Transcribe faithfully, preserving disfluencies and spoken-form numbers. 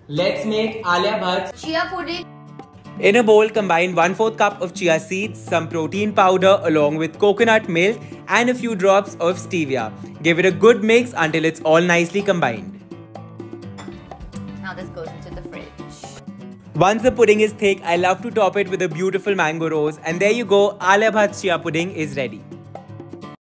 Let's make Alia Bhatt's chia pudding. In a bowl, combine one fourth cup of chia seeds, some protein powder along with coconut milk and a few drops of stevia. Give it a good mix until it's all nicely combined. Now this goes into the fridge. Once the pudding is thick, I love to top it with a beautiful mango rose, and there you go, Alia Bhatt's chia pudding is ready.